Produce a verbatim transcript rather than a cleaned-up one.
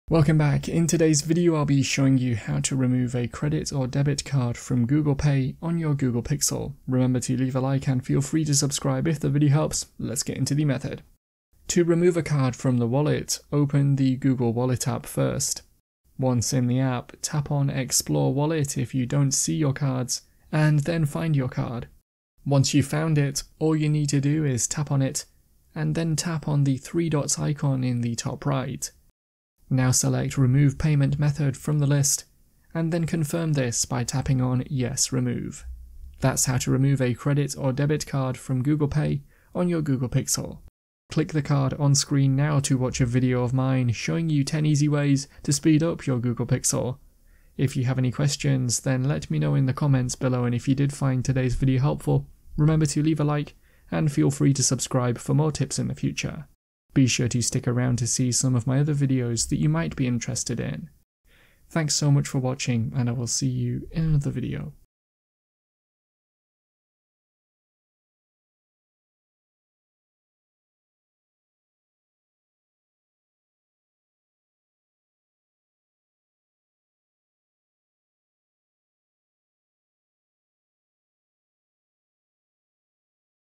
Welcome back. In today's video I'll be showing you how to remove a credit or debit card from Google Pay on your Google Pixel. Remember to leave a like and feel free to subscribe if the video helps. Let's get into the method. To remove a card from the wallet, open the Google Wallet app first. Once in the app, tap on Explore Wallet if you don't see your cards, and then find your card. Once you've found it, all you need to do is tap on it, and then tap on the three dots icon in the top right. Now select Remove Payment Method from the list, and then confirm this by tapping on Yes, Remove. That's how to remove a credit or debit card from Google Pay on your Google Pixel. Click the card on screen now to watch a video of mine showing you ten easy ways to speed up your Google Pixel. If you have any questions, then let me know in the comments below, and if you did find today's video helpful, remember to leave a like and feel free to subscribe for more tips in the future. Be sure to stick around to see some of my other videos that you might be interested in. Thanks so much for watching, and I will see you in another video.